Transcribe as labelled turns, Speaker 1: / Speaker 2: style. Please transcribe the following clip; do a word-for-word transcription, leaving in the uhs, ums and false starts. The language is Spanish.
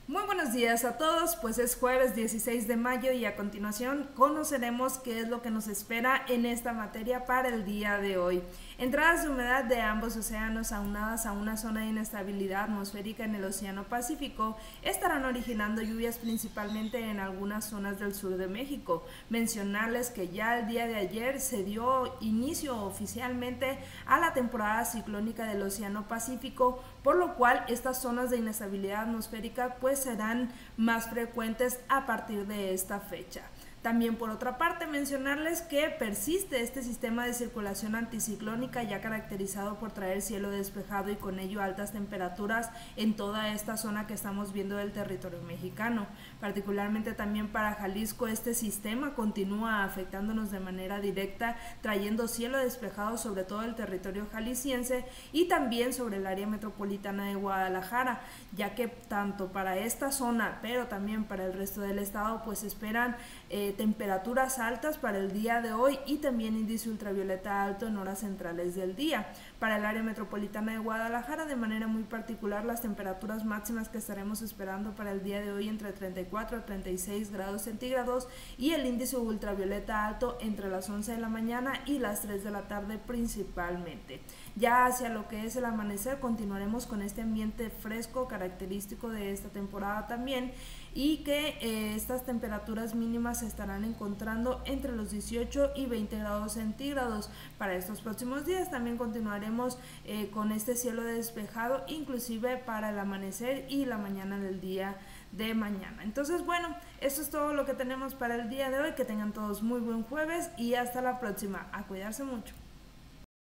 Speaker 1: Muy buenos días a todos, pues es jueves dieciséis de mayo y a continuación conoceremos qué es lo que nos espera en esta materia para el día de hoy. Entradas de humedad de ambos océanos aunadas a una zona de inestabilidad atmosférica en el Océano Pacífico estarán originando lluvias principalmente en algunas zonas del sur de México. Mencionarles que ya el día de ayer se dio inicio oficialmente a la temporada ciclónica del Océano Pacífico, por lo cual estas zonas de inestabilidad atmosférica pues serán más frecuentes a partir de esta fecha. También por otra parte mencionarles que persiste este sistema de circulación anticiclónica ya caracterizado por traer cielo despejado y con ello altas temperaturas en toda esta zona que estamos viendo del territorio mexicano. Particularmente también para Jalisco este sistema continúa afectándonos de manera directa, trayendo cielo despejado sobre todo el territorio jalisciense y también sobre el área metropolitana de Guadalajara, ya que tanto para esta zona pero también para el resto del estado pues esperan eh, temperaturas altas para el día de hoy y también índice ultravioleta alto en horas centrales del día. Para el área metropolitana de Guadalajara, de manera muy particular, las temperaturas máximas que estaremos esperando para el día de hoy entre treinta y cuatro a treinta y seis grados centígrados y el índice ultravioleta alto entre las once de la mañana y las tres de la tarde principalmente. Ya hacia lo que es el amanecer continuaremos con este ambiente fresco característico de esta temporada también y que eh, estas temperaturas mínimas se estarán encontrando entre los dieciocho y veinte grados centígrados. Para estos próximos días también continuaremos eh, con este cielo despejado, inclusive para el amanecer y la mañana del día de mañana. Entonces, bueno, eso es todo lo que tenemos para el día de hoy. Que tengan todos muy buen jueves y hasta la próxima. A cuidarse mucho.